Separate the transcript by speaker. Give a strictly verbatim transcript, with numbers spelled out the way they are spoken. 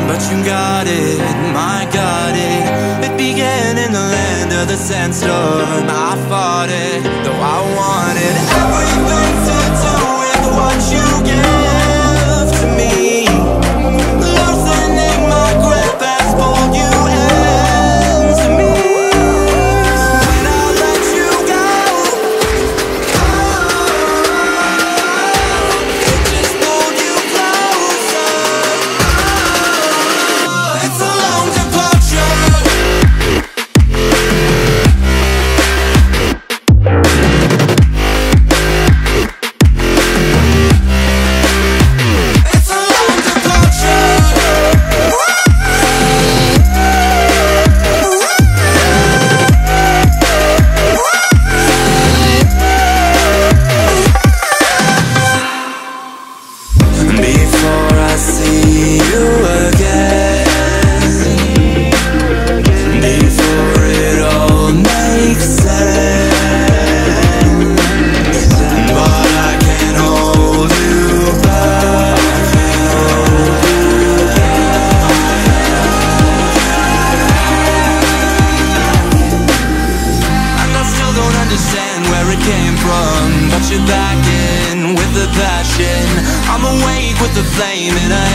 Speaker 1: but you got it, my got it. It began in the land of the sandstorm. I fought it, though I wanted everything to do with what you give to me. Loosening my grip as pulled you into me. When I let you go, oh, it just pulled you closer. Oh, it's a long departure. Before I see you again, before it all makes sense, but I can't hold you back. And I still don't understand where it came from, but you're back in with the passion. I'm awake with the flame in a